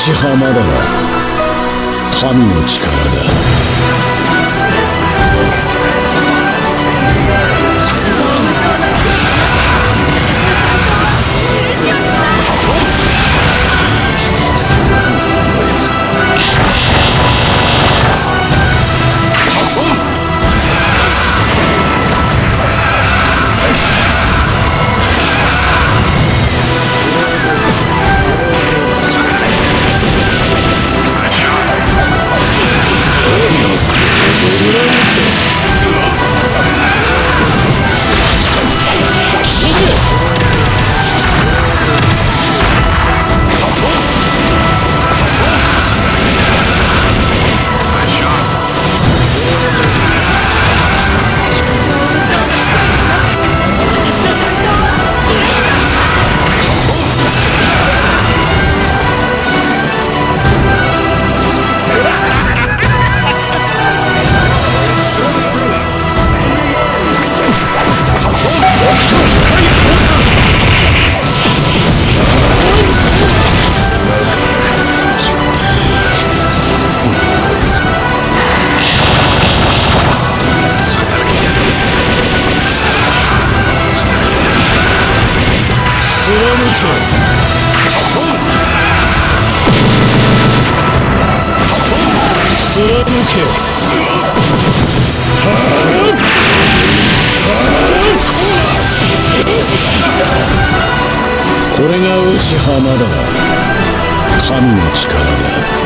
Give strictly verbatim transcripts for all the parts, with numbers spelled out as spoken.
内浜だら神の力だ。これが内浜だな神の力だ。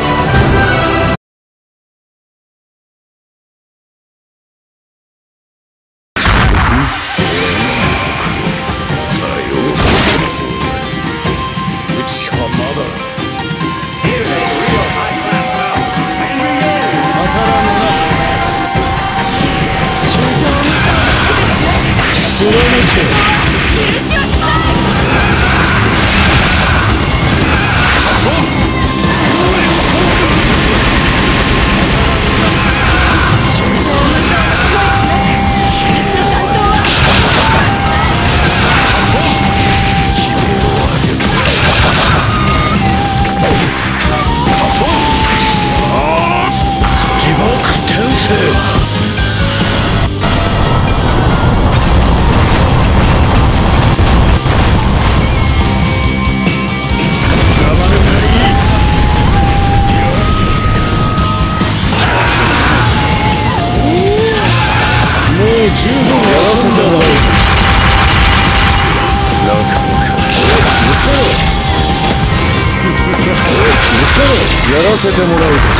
やらせてもらう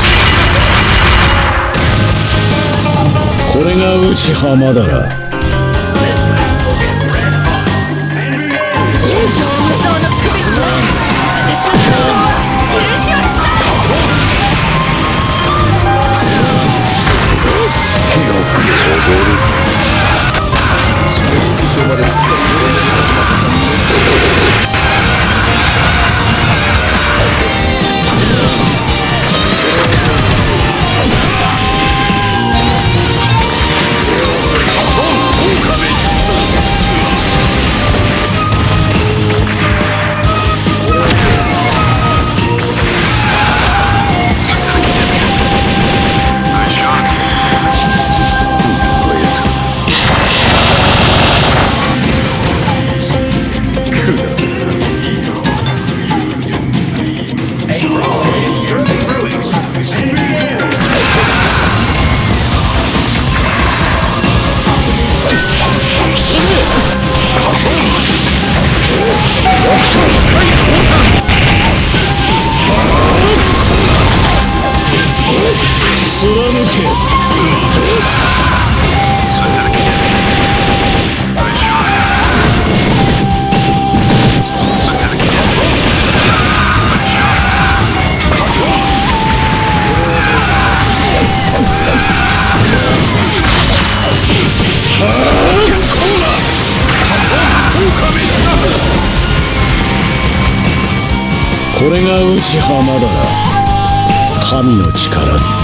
かし。これが内浜だらこれが内浜だな神の力だ。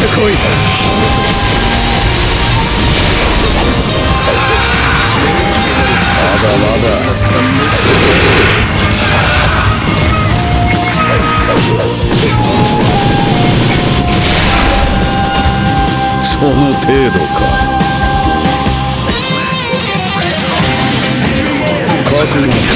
ってこい。まだまだ。その程度か。覚悟するんだ。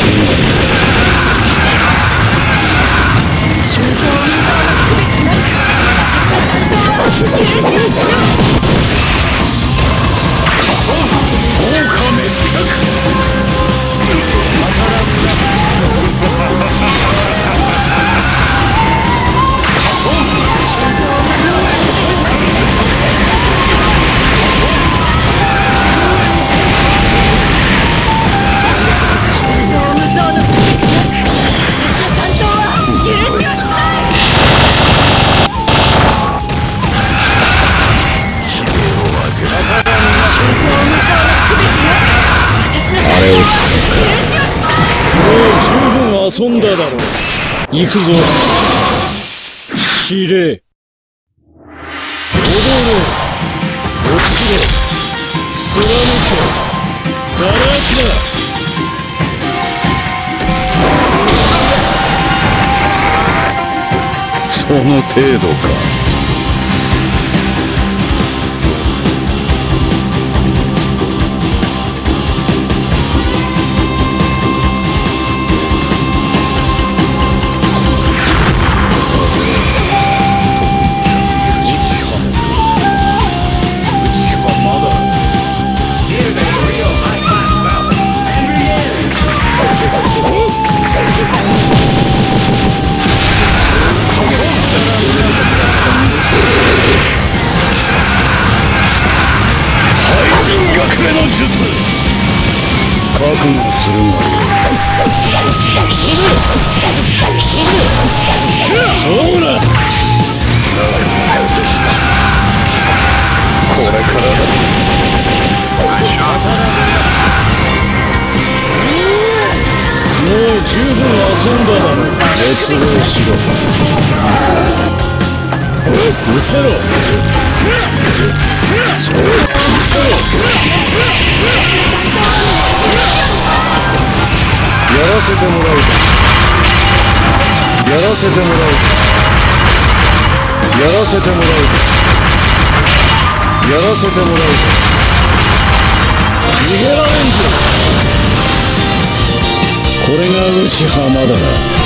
遊んだだろう。行くぞ。司令。踊れ。落ちろ。貫け。ガラ空きだ。その程度か。覚悟するがよい。そうだ。これからだ。もう十分遊んだだろ。絶望しろ。うせろ。うせろ。やらせてもらうか。やらせてもらうか。やらせてもらうか。やらせてもらうか。逃げられんぞ。これが内浜だな。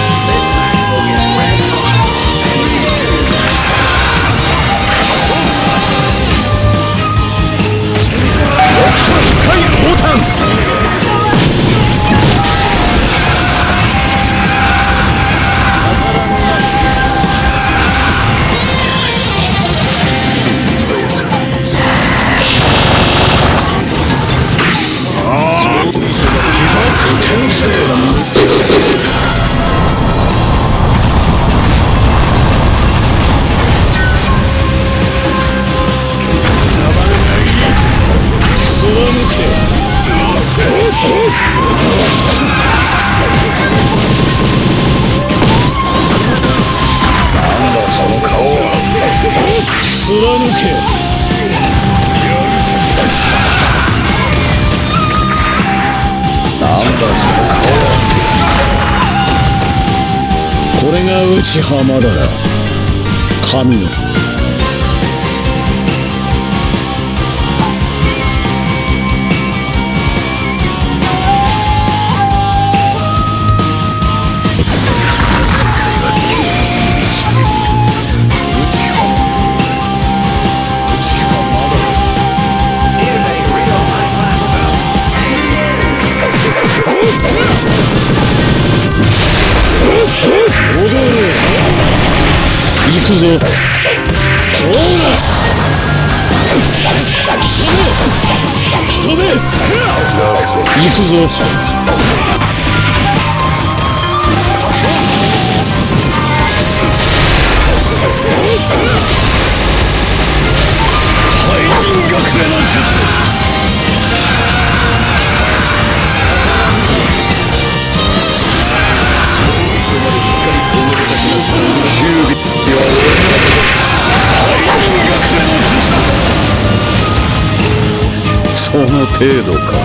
貫け。なんだその顔は。これが内浜だな。神の。行くぞ。そうだ。人目。行くぞ。廃人学目の術。しっかり攻撃しなさい。 その程度か。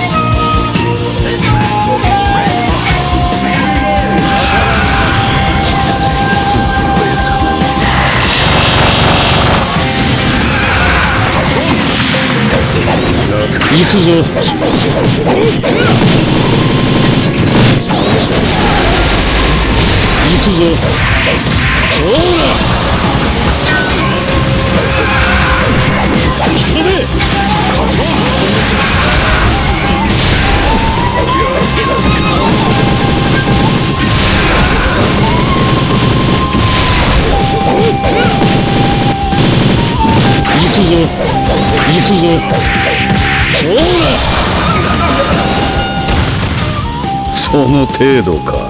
行くぞ。行くぞ。ほら仕留め。行くぞ。行くぞ。ほらその程度か。